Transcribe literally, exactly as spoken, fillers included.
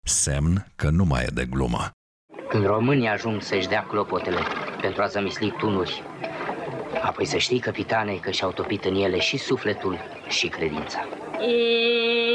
semn că nu mai e de glumă. Când românii ajung să-și dea clopotele pentru a zămisli tunuri, apoi să știi, capitane, că și-au topit în ele și sufletul și credința. E...